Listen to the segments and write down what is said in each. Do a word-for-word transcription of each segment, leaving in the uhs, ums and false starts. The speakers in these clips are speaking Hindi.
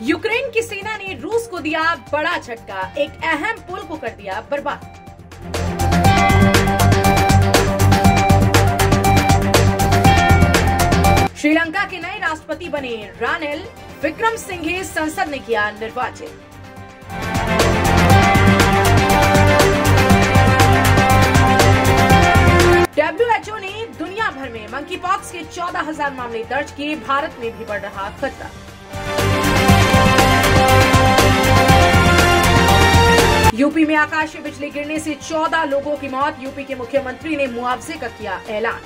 यूक्रेन की सेना ने रूस को दिया बड़ा झटका, एक अहम पुल को कर दिया बर्बाद। श्रीलंका के नए राष्ट्रपति बने रानिल विक्रमसिंघे, संसद ने किया निर्वाचित। डब्ल्यू एच ओ ने दुनिया भर में मंकी पॉक्स के चौदह हजार मामले दर्ज किए, भारत में भी बढ़ रहा खतरा। यूपी में आकाशीय बिजली गिरने से चौदह लोगों की मौत, यूपी के मुख्यमंत्री ने मुआवजे का किया ऐलान।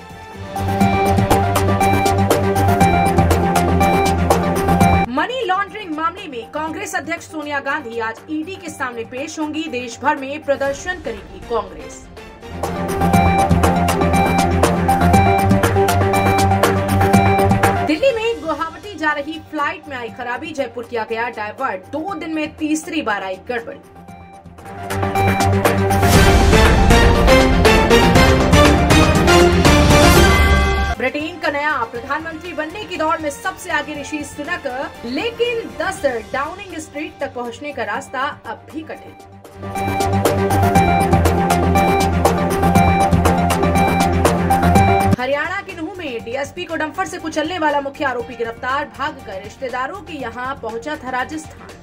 मनी लॉन्ड्रिंग मामले में कांग्रेस अध्यक्ष सोनिया गांधी आज ई डी के सामने पेश होंगी, देश भर में प्रदर्शन करेगी कांग्रेस। दिल्ली में गुवाहाटी जा रही फ्लाइट में आई खराबी, जयपुर किया गया डायवर्ट, दो दिन में तीसरी बार आई गड़बड़ी। ब्रिटेन का नया प्रधानमंत्री बनने की दौड़ में सबसे आगे ऋषि सुनक, लेकिन दस डाउनिंग स्ट्रीट तक पहुंचने का रास्ता अब भी कठिन। हरियाणा के नूंह में डी एस पी को डंपर से कुचलने वाला मुख्य आरोपी गिरफ्तार, भागकर रिश्तेदारों के यहां पहुंचा था राजस्थान।